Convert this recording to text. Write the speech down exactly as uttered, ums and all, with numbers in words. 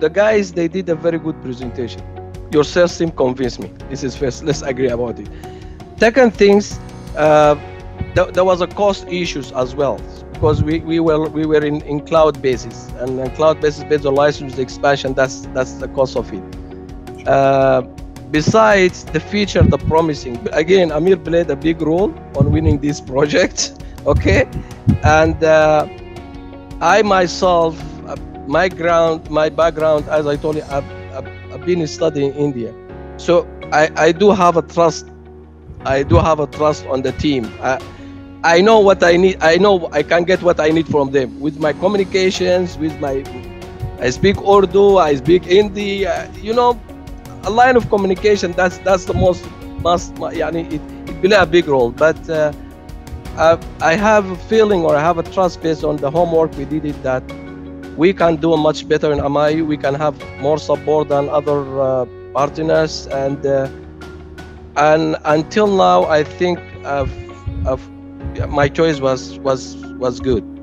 the guys, they did a very good presentation. Your sales team convinced me. This is first. Let's agree about it. Second things, uh, th there was a cost issues as well, because we, we were we were in, in cloud basis, and uh, cloud basis based on license expansion. That's that's the cost of it. Uh, besides the feature, the promising. Again, Amir played a big role on winning this project. Okay, and uh, I myself, uh, my ground, my background, as I told you, I've, I've, I've been studying India, so I I do have a trust. I do have a trust on the team. I, I know what I need. I know I can get what I need from them with my communications, with my, I speak Urdu, I speak Hindi, uh, you know, a line of communication, that's that's the most, must, yani it, it play a big role. But uh, I, I have a feeling, or I have a trust based on the homework we did it, that we can do much better in Amayu. We can have more support than other uh, partners. And uh, and until now, I think I've, I've, my choice was was was good.